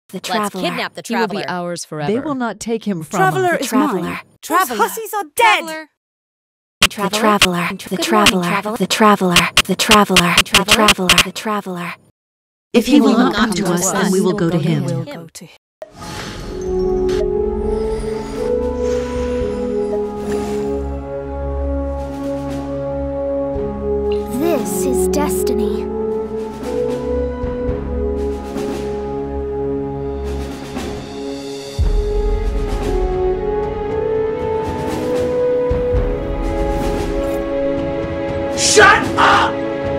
The Let's kidnap the He will traveler. be ours forever. They will not take him from Traveler us. is mine. Those hussies are dead. The traveler. The traveler. The traveler. The traveler. The traveler. The traveler. If he will not come come to to us, us, then we will go to him. We'll go to him. This is destiny. Shut up!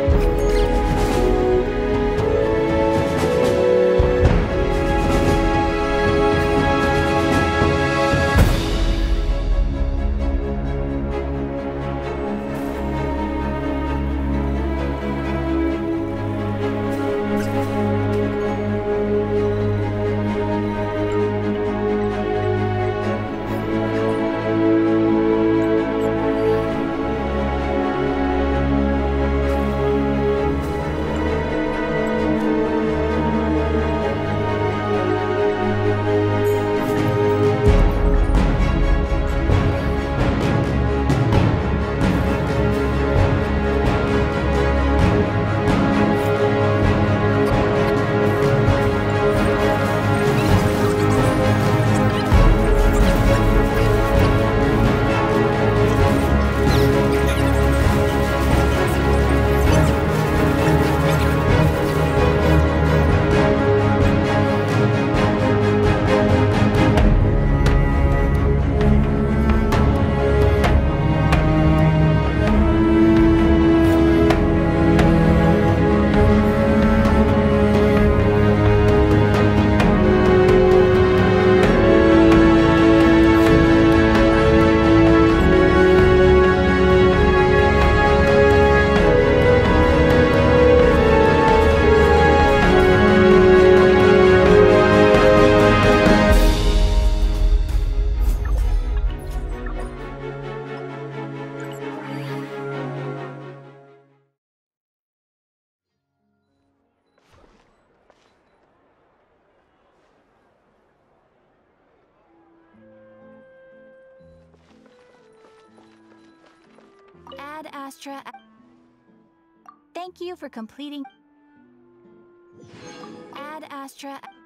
Ad Astra. Thank you for completing. Ad Astra.